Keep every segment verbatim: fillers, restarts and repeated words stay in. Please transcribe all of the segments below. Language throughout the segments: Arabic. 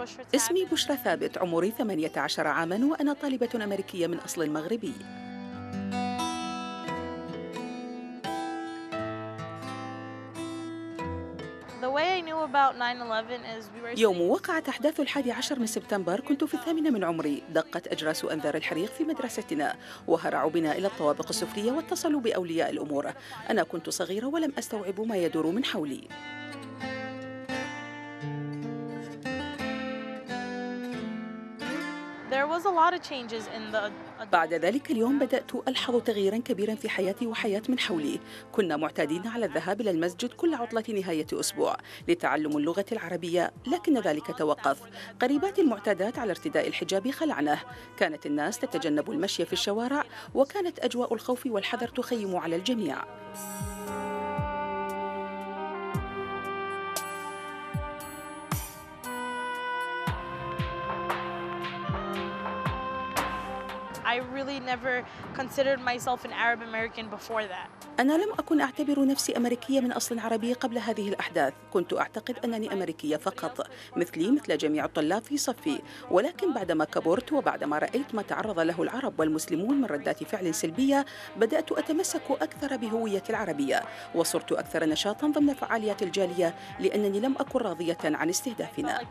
اسمي بشرى ثابت، عمري ثمانية عشر عاماً وأنا طالبة أمريكية من أصل مغربي. يوم وقعت أحداث الحادي عشر من سبتمبر كنت في الثامنة من عمري. دقت أجراس أنذار الحريق في مدرستنا وهرعوا بنا إلى الطوابق السفلية واتصلوا بأولياء الأمور. أنا كنت صغيرة ولم أستوعب ما يدور من حولي. بعد ذلك اليوم بدأت ألحظ تغييرا كبيرا في حياتي وحياة من حولي. كنا معتادين على الذهاب إلى المسجد كل عطلة نهاية أسبوع لتعلم اللغة العربية، لكن ذلك توقف. قريباتي المعتادات على ارتداء الحجاب خلعنه. كانت الناس تتجنب المشي في الشوارع وكانت أجواء الخوف والحذر تخيم على الجميع. I really never considered myself an Arab American before that. أنا لم أكن أعتبر نفسي أمريكية من أصل عربي قبل هذه الأحداث. كنت أعتقد أنني أمريكية فقط، مثلي مثل جميع الطلاب في صفي. ولكن بعدما كبرت وبعدما رأيت ما تعرض له العرب والمسلمون من ردات فعل سلبية، بدأت أتمسك أكثر بهويتي العربية وصرت أكثر نشاطاً ضمن فعاليات الجالية، لأنني لم أكن راضية عن استهدافنا.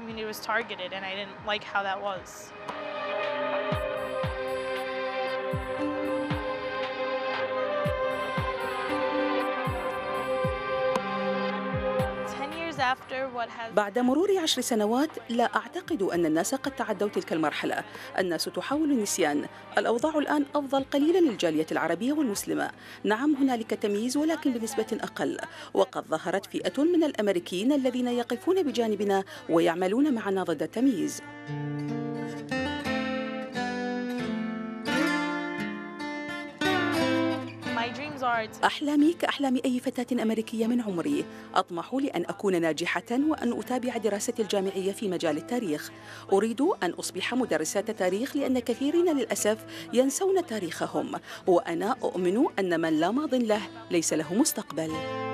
بعد مرور عشر سنوات لا أعتقد أن الناس قد تعدوا تلك المرحلة. الناس تحاول النسيان. الأوضاع الآن أفضل قليلا للجالية العربية والمسلمة. نعم هنالك تمييز ولكن بنسبة أقل، وقد ظهرت فئة من الأمريكيين الذين يقفون بجانبنا ويعملون معنا ضد التمييز. أحلامي كأحلام أي فتاة أمريكية من عمري. أطمح لأن أكون ناجحة وأن أتابع دراستي الجامعية في مجال التاريخ. أريد أن أصبح مدرسة تاريخ لأن كثيرين للأسف ينسون تاريخهم، وأنا أؤمن أن من لا ماضٍ له ليس له مستقبل.